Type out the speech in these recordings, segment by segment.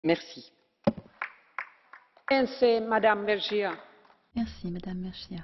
Merci. Madame Vergiat. Merci, Madame Vergiat.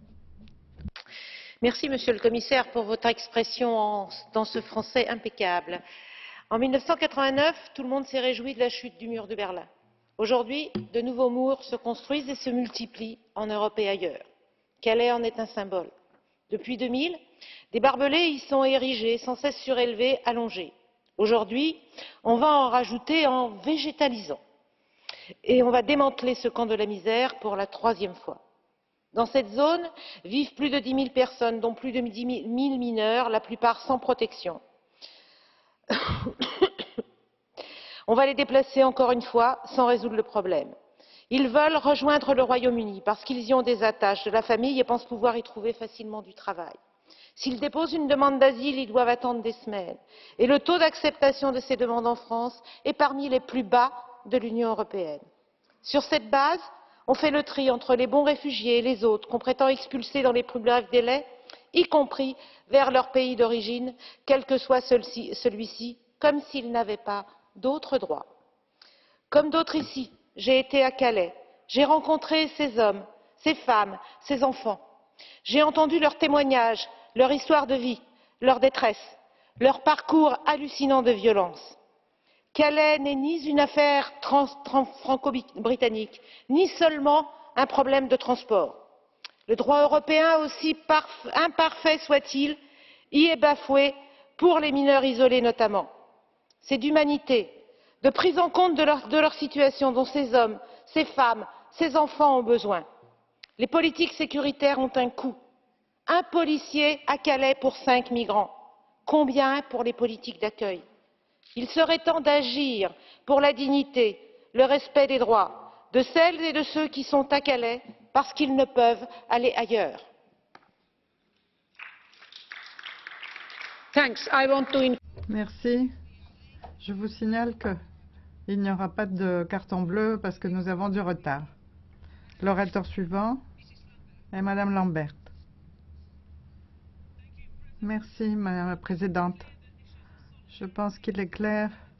Merci, Monsieur le Commissaire, pour votre expression dans ce français impeccable. En 1989, tout le monde s'est réjoui de la chute du mur de Berlin. Aujourd'hui, de nouveaux murs se construisent et se multiplient en Europe et ailleurs. Calais en est un symbole. Depuis 2000, des barbelés y sont érigés, sans cesse surélevés, allongés. Aujourd'hui, on va en rajouter en végétalisant. Et on va démanteler ce camp de la misère pour la troisième fois. Dans cette zone vivent plus de 10 000 personnes, dont plus de 10 000 mineurs, la plupart sans protection. On va les déplacer encore une fois sans résoudre le problème. Ils veulent rejoindre le Royaume-Uni parce qu'ils y ont des attaches, de la famille et pensent pouvoir y trouver facilement du travail. S'ils déposent une demande d'asile, ils doivent attendre des semaines. Et le taux d'acceptation de ces demandes en France est parmi les plus bas de l'Union européenne. Sur cette base, on fait le tri entre les bons réfugiés et les autres qu'on prétend expulser dans les plus brefs délais, y compris vers leur pays d'origine, quel que soit celui-ci, comme s'ils n'avaient pas d'autres droits. Comme d'autres ici, j'ai été à Calais, j'ai rencontré ces hommes, ces femmes, ces enfants. J'ai entendu leurs témoignages, leur histoire de vie, leur détresse, leur parcours hallucinant de violence. Calais n'est ni une affaire franco-britannique, ni seulement un problème de transport. Le droit européen, aussi imparfait soit-il, y est bafoué pour les mineurs isolés notamment. C'est d'humanité, de prise en compte de leur situation dont ces hommes, ces femmes, ces enfants ont besoin. Les politiques sécuritaires ont un coût. Un policier à Calais pour 5 migrants. Combien pour les politiques d'accueil? Il serait temps d'agir pour la dignité, le respect des droits de celles et de ceux qui sont à Calais parce qu'ils ne peuvent aller ailleurs. Merci. Je vous signale qu'il n'y aura pas de carton bleu parce que nous avons du retard. L'orateur suivant est Madame Lambert. Merci, Madame la Présidente. Je pense qu'il est clair